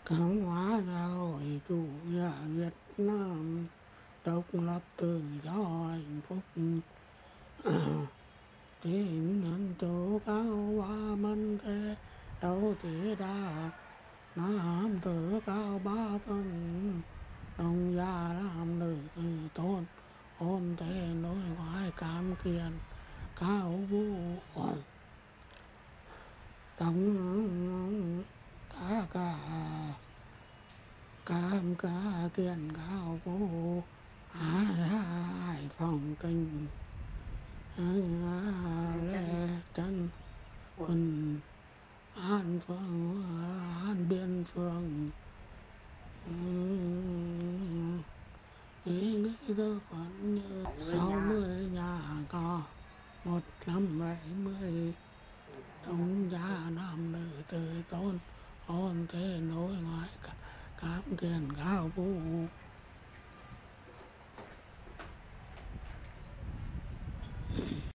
Cộng hòa xã hội chủ nghĩa Việt Nam, độc lập tự do hạnh phúc, tín ngưỡng tố cao ba mân thế đâu thế đa, nam tử cao ba phân, đồng gia làm nữ từ tôn, ôn thế nối ngoại cam kiền cao vũ, đồng cả cả cam ca kiền cao vũ, Hải Phòng tình lê chân quần an phương an biên phương, ý nghĩ đơn phận như 60 nhà có 170, đồng gia nam nữ từ tôn, ôn thế nối ngoại cám kiền cao vũ.